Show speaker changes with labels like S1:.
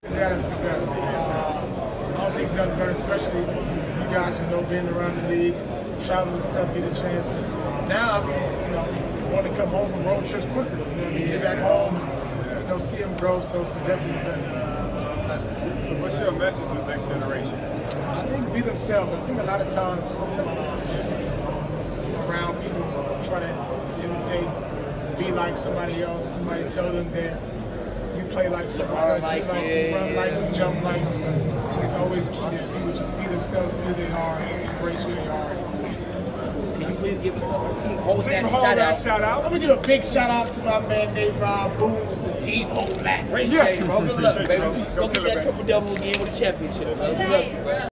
S1: That is the best. I don't think nothing better, especially you guys who know being around the league, traveling and stuff, get a chance. Now, want to come home from road trips quicker. You know what I mean? Get back home and see them grow. So it's definitely a blessing.
S2: What's your message to the next generation?
S1: I think be themselves. I think a lot of times just around people try to imitate, be like somebody else. Somebody tell them that you play like such and such, you run like, you jump like. I think it's always key that people just be themselves, be who they are, and embrace who they are.
S3: Can you please give us a team hold that shout out?
S1: I'm gonna give a big shout out to my man Nate Rob Booms and Team Hold Back.
S3: Appreciate it, bro. Good luck, baby. Go get that triple double again with a championship.